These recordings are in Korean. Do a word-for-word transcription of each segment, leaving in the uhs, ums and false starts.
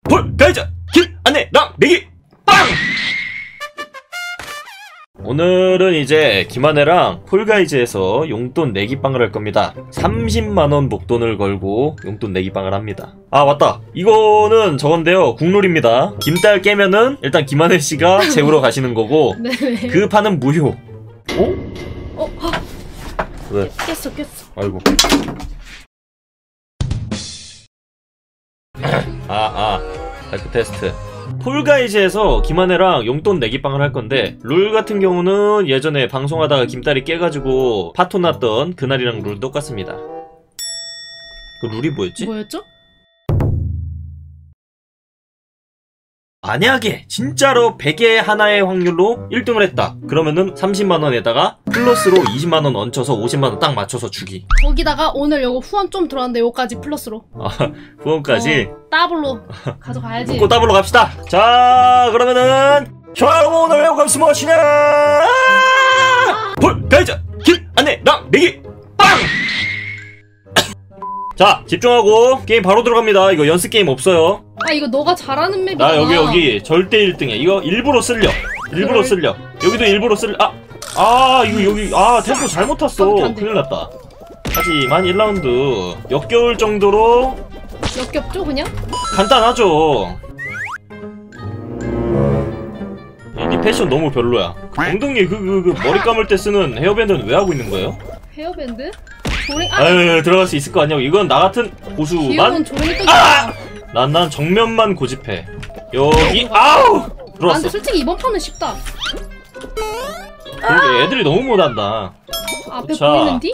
폴가이즈 김안내랑 내기 빵! 오늘은 이제 김한혜랑 폴가이즈에서 용돈 내기빵을 할 겁니다. 삼십만 원 목돈을 걸고 용돈 내기빵을 합니다. 아 맞다, 이거는 저건데요, 국룰입니다. 김딸 깨면은 일단 김한혜씨가 재우러 가시는 거고 네네. 그 판은 무효. 어? 어? 왜? 깼어 깼어. 아이고. 아, 아, 발표 테스트. 폴가이즈에서 김한혜랑 용돈 내기빵을 할 건데, 룰 같은 경우는 예전에 방송하다가 김딸이 깨가지고 파토 났던 그날이랑 룰 똑같습니다. 그 룰이 뭐였지? 뭐였죠? 만약에 진짜로 백에 하나의 확률로 일 등을 했다 그러면은 삼십만 원에다가 플러스로 이십만 원 얹혀서 오십만 원 딱 맞춰서 주기. 거기다가 오늘 요거 후원 좀 들어왔는데 요까지 플러스로. 아, 후원까지? 어, 더블로 가져가야지. 묶고 더블로 갑시다. 자, 그러면은 자, 오늘 외우감수 무엇이냐? 폴가이즈 김안내랑 내기 빵! 자, 집중하고 게임 바로 들어갑니다. 이거 연습 게임 없어요. 아 이거 너가 잘하는 맵이야. 나 여기 여기 절대 일 등이야. 이거 일부러 쓸려. 일부러 그래. 쓸려. 여기도 일부러 쓸려. 아! 아, 이거 여기 아, 템포 잘못 탔어. 안 돼, 안 돼. 큰일 났다. 하지만 일 라운드 역겨울 정도로 역겹죠 그냥? 간단하죠. 이 패션 너무 별로야. 그 엉덩이에 그, 그, 그 머리 감을 때 쓰는 헤어밴드는 왜 하고 있는 거예요? 헤어밴드? 조랭? 아! 아유, 들어갈 수 있을 거 아니야. 이건 나 같은 고수만. 귀여운 조랭이 또 아! 난, 난 정면만 고집해. 여기, 아우! 아 들어왔어. 근데 솔직히 이번 판은 쉽다. 그러게, 애들이 너무 못한다. 앞에 자. 보이는디?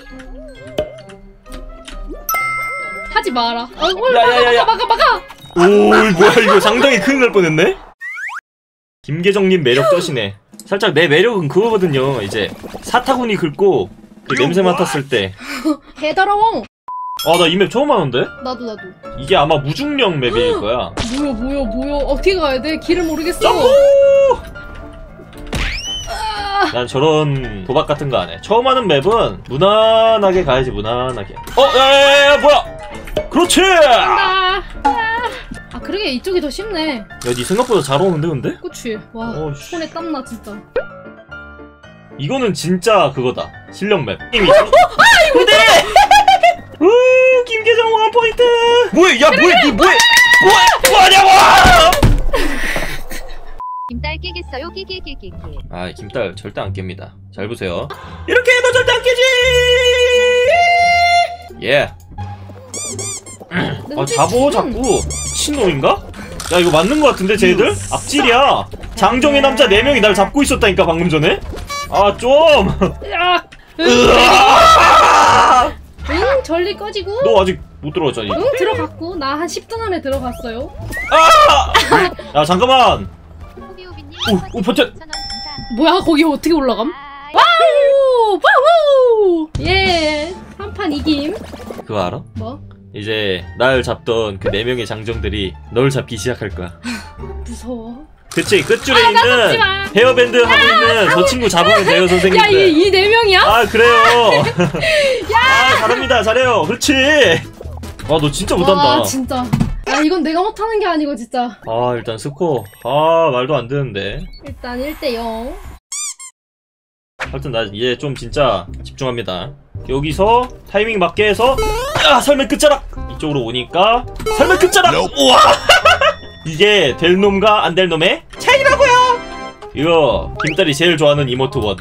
하지 마라. 어, 올 야, 막아 야, 야, 야. 막아 막아 막아! 오, 뭐야, 이거 상당히 큰일 날 뻔했네? 김계정님 매력 떠시네. 살짝 내 매력은 그거거든요. 이제 사타구니 긁고 그 냄새 맡았을 때. 개더러워! 아, 나 이 맵 처음 하는데? 나도 나도. 이게 아마 무중력 맵일 거야. 뭐야 뭐야 뭐야. 어떻게 가야 돼? 길을 모르겠어. 점프! 아, 난 저런 도박 같은 거 안 해. 처음 하는 맵은 무난하게 가야지, 무난하게. 어, 야야야야, 뭐야! 그렇지! 야, 간다. 아, 아 그러게 이쪽이 더 쉽네. 니 생각보다 잘 오는데, 근데? 그치? 와 어, 씨. 손에 땀나 진짜. 이거는 진짜 그거다. 실력 맵. 게임이 있어. 근데! 우, 김계정 원 포인트! 뭐해, 야, 뭐해, 니 뭐해! 뭐해! 뭐하냐고! 김딸 깨겠어요 끼끼끼끼끼. 아, 김딸 절대 안 깹니다. 잘 보세요. 이렇게 해도 절대 안 깨지! 예. 아, 잡어, 자꾸. 미친놈인가? 야, 이거 맞는 거 같은데, 쟤들? 악질이야. 장정의 남자 네 명이 날 잡고 있었다니까, 방금 전에? 아, 좀! 야! 응, 으아! 응 전리 꺼지고. 너 아직 못 들어갔잖아. 응 들어갔고 나 한 십 등 안에 들어갔어요. 아! 야, 잠깐만. 호비호비님 오, 오, 버텨. 뭐야 거기 어떻게 올라감? 아, 와우! 와우! 예! 한 판 이김. 그거 알아? 뭐? 이제 날 잡던 그 네 명의 장정들이 널 잡기 시작할 거야. 무서워. 그치, 끝줄에 아, 나 잡지 있는 마. 헤어밴드 하고 있는 저 친구 잡으면 돼요, 야, 선생님들. 이, 이 네 명이야? 아, 그래요. 아, 잘합니다. 잘해요. 그렇지. 아, 너 진짜 못한다. 와, 진짜. 야, 이건 내가 못하는 게 아니고, 진짜. 아, 일단 스코어. 아, 말도 안 되는데. 일단 일 대 영. 하여튼 나 이제 좀 진짜 집중합니다. 여기서 타이밍 맞게 해서 야, 설명 끝자락 이쪽으로 오니까 설명 끝자락. 우와. 이게 될 놈과 안 될 놈의 차이라고요. 이거 김딸이 제일 좋아하는 이모트 원.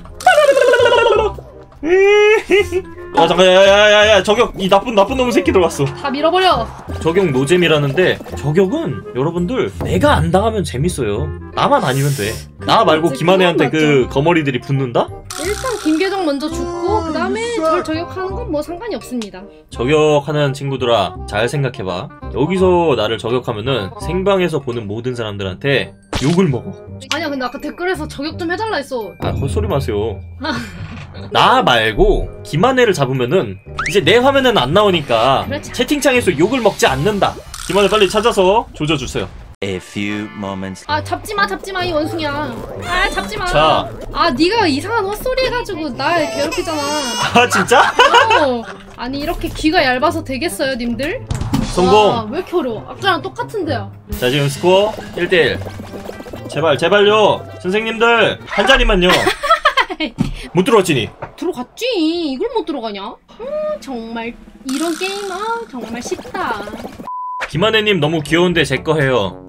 아, 잠깐, 야야야야, 저격, 이 나쁜 나쁜 놈의 새끼 들어왔어. 다 밀어버려. 저격 노잼이라는데 저격은 여러분들 내가 안 당하면 재밌어요. 나만 아니면 돼. 나 말고 그치, 김한혜한테 그건 그 맞죠. 거머리들이 붙는다? 일단 김계정 먼저 죽고, 그 다음에 절 저격하는 건 뭐 상관이 없습니다. 저격하는 친구들아, 잘 생각해봐. 여기서 나를 저격하면은 생방에서 보는 모든 사람들한테 욕을 먹어. 아니야, 근데 아까 댓글에서 저격 좀 해달라 했어. 아, 헛소리 마세요. 나 말고 김한혜를 잡으면은 이제 내 화면에는 안 나오니까 그렇죠. 채팅창에서 욕을 먹지 않는다. 김한혜 빨리 찾아서 조져주세요. A few moments. 아 잡지마 잡지마 이 원숭이야. 아 잡지마. 자. 아 네가 이상한 헛소리 해가지고 날 괴롭히잖아. 아 진짜? 어. 아니 이렇게 귀가 얇아서 되겠어요 님들? 성공. 와, 왜 이렇게 어려워? 아까랑 똑같은데요. 자 지금 스코어 일 대 일. 제발 제발요 선생님들 한 자리만요. 못 들어왔지니? 들어갔지. 이걸 못 들어가냐? 음 정말 이런 게임 아 정말 쉽다. 김한혜님 너무 귀여운데 제 거 해요.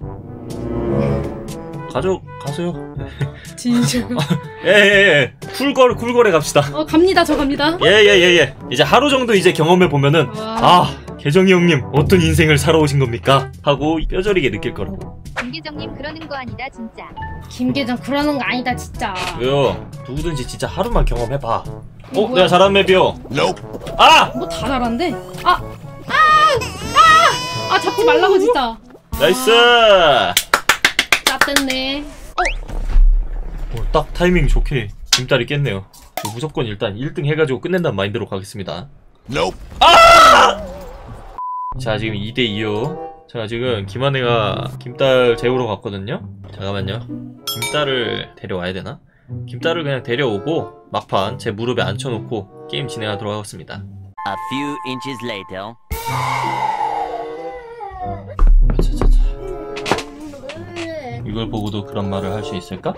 가져가세요. 진짜. 예예예. 쿨거래 쿨거래 갑시다. 어 갑니다 저 갑니다. 예예예예. 예, 예. 이제 하루 정도 이제 경험해 보면은 와. 아 계정이 형님 어떤 인생을 살아오신 겁니까? 하고 뼈저리게 느낄 거라고. 김계정님 그러는 거 아니다 진짜. 김계장 그러는 거 아니다 진짜. 왜요? 누구든지 진짜 하루만 경험해봐. 어? 뭐야? 내가 잘하는 맵이요. 아! 뭐 다 잘한데? 아! 아! 아! 아 잡지 말라고 진짜. 나이스! 짭됐네. 어, 딱 타이밍 좋게 김딸이 깼네요. 무조건 일단 일 등 해가지고 끝낸다는 마인드로 가겠습니다. 아! 자 지금 이 대 이요. 제가 지금 김한혜가 김딸 재우러 갔거든요. 잠깐만요. 김딸을 데려와야 되나? 김딸을 그냥 데려오고 막판 제 무릎에 앉혀놓고 게임 진행하도록 하겠습니다. A few inches later. 차차차. 이걸 보고도 그런 말을 할 수 있을까?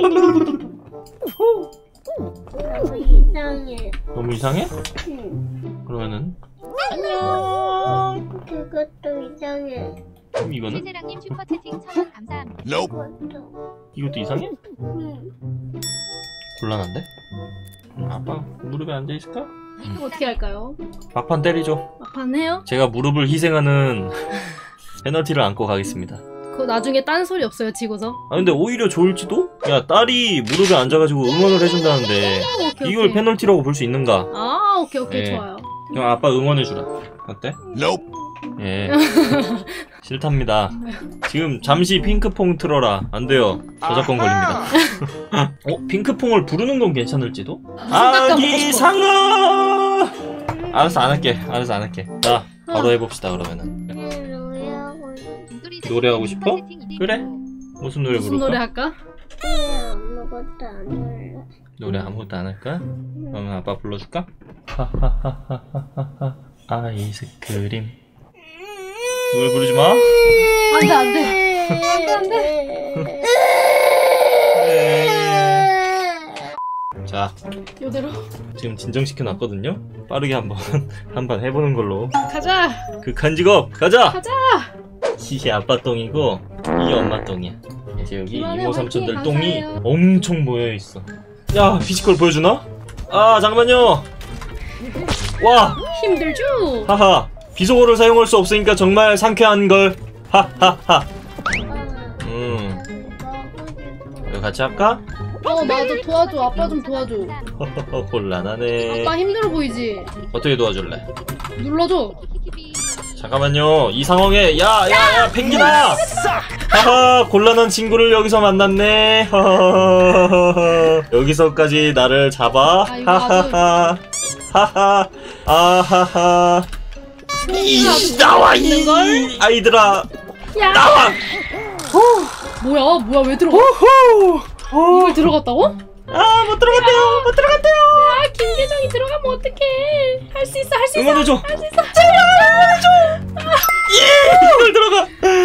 너무 이상해. 너무 이상해? 응. 그러면은 안녕. 그것도 이상해. 그럼 이거는? 최세랑님 슈퍼채팅 천원 감사합니다. 그것도. 이것도 이상해? 응. 곤란한데? 음, 아빠 무릎에 앉아있을까? 이거 어떻게 할까요? 막판 때리죠. 막판 해요? 제가 무릎을 희생하는 페널티를 안고 가겠습니다. 그거 나중에 딴 소리 없어요 지고서? 아 근데 오히려 좋을지도? 야 딸이 무릎에 앉아가지고 응원을 해준다는데 오, 오케이, 이걸 오케이. 페널티라고 볼 수 있는가? 아 오케이 오케이 네. 좋아요. 그럼 아빠 응원해주라. 어때? 예. 싫답니다. 지금 잠시 핑크퐁 틀어라. 안 돼요. 저작권 걸립니다. 어? 핑크퐁을 부르는 건 괜찮을지도? 아기 상어! 알았어 안 할게. 알았어 안 할게. 자 바로 해봅시다 그러면은. 노래하고 싶어. 노래하고 싶어? 그래. 무슨 노래 무슨 부를까? 노래 할까? 아무것도 안 할래. 노래 아무것도 안 할까? 그러면 아빠 불러줄까? 하하하하하하 아이스크림. 노래 부르지 마. 안돼 안돼 안돼 안돼. 자, 이대로 지금 진정시켜 놨거든요. 빠르게 한번 한번 해보는 걸로. 가자 극한 직업 가자. 가자. 이게 아빠 똥이고 이게 엄마 똥이야. 이제 여기 김한혜 이모 삼촌들 화이팅, 똥이 감사해요. 엄청 모여 있어. 야 피지컬 보여주나? 아 잠깐만요. 와 힘들죠? 하하 비속어를 사용할 수 없으니까 정말 상쾌한 걸. 하하하. 음 이거 같이 할까? 어 나도 도와줘. 아빠 좀 도와줘. 허허허 곤란하네. 아빠 힘들어 보이지? 어떻게 도와줄래? 눌러줘. 잠깐만요. 이 상황에 야야야 펭귄아. 하하 곤란한 친구를 여기서 만났네. 허허허허. 여기서까지 나를 잡아. 아, 이거 아주- 하하하. 하하. 아하하. 이 나와 이 아이들아 야 나와. 뭐야 뭐야 왜 들어가? 호호. 이걸 들어갔다고? 아 못 들어갔대요. 못 들어갔대요. 아 김계정이 들어가면 어떡해. 할 수 있어 할 수 있어. 응원해줘. 할 수 있어. 예 이걸 들어가.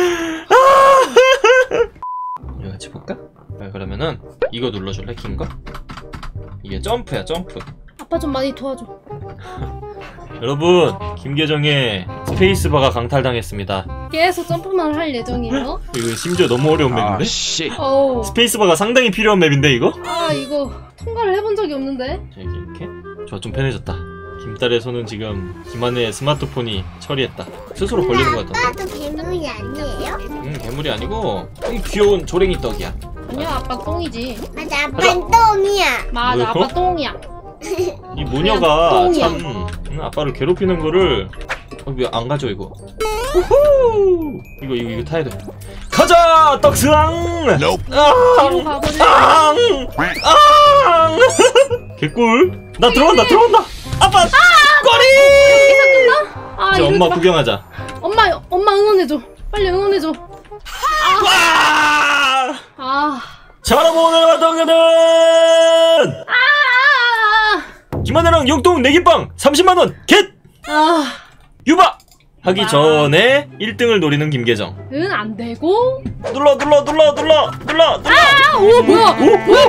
아. 이거 같이 볼까? 아, 그러면은 이거 눌러줄래 긴 거? 이게 점프야 점프. 아빠 좀 많이 도와줘. 여러분 김계정의 스페이스바가 강탈당했습니다. 계속 점프만 할 예정이에요. 이거 심지어 너무 어려운 맵인데? 어우. 스페이스바가 상당히 필요한 맵인데 이거? 아 이거 통과를 해본 적이 없는데. 자 이렇게 이렇게 좋아 좀 편해졌다. 김딸의 손은 지금 김한혜의 스마트폰이 처리했다. 스스로 걸리는 것 같던데. 아빠도 괴물이 아니에요? 음 괴물이 아니고 이 귀여운 조랭이 떡이야. 아니야 아빠 똥이지. 맞아, 아빠는 똥이야. 맞아 뭐요? 아빠 똥이야. 이 모녀가 똥이야. 참 음, 아빠를 괴롭히는 거를 어, 왜 안 가져 이거? 후후! 이거 이거 이거 타야 돼. 가자 떡스랑. 뒤로 아! 가버려. 앙! 앙! 개꿀. 나 들어간다 들어간다. 아빠 꼬리. 아 이제 이거 엄마 봐. 구경하자. 엄마 엄마 응원해줘. 빨리 응원해줘. 아 자, 여러분 오늘 왔던 거는 아, 김하나랑 영동 내기빵 삼십만 원 겟! 아, 유바! 하기 유바. 전에 일 등을 노리는 김계정. 응, 안 되고. 눌러 눌러 눌러 눌러 눌러 눌러. 아, 오, 뭐야? 오, 뭐야 뭐야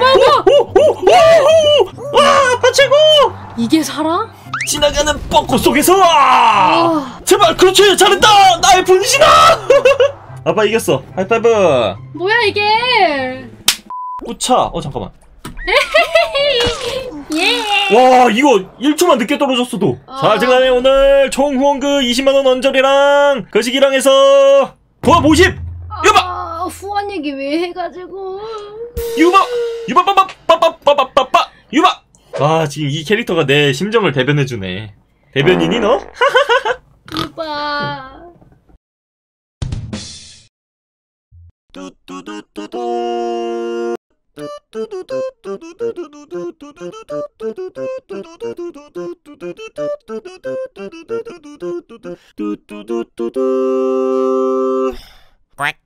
뭐야. 와, 아빠 최고. 이게 살아? 지나가는 벚꽃 속에서. 아. 제발, 그렇지, 잘했다. 나의 분신아. 아빠 이겼어. 하이파이브. 뭐야 이게? 꾸차. 어 잠깐만. 예. 와, 이거 일 초만 늦게 떨어졌어도. 아. 자, 제가 오늘 총 후원금 이십만 원 언저리랑 거시기랑 해서 도합 오십. 유바. 아, 후원 얘기 왜 해가지고? 유바. 유바 빠빠 빠빠 빠빠 빠빠. 유바. 아, 지금 이 캐릭터가 내 심정을 대변해주네. 대변이니 너? 오빠. Quack.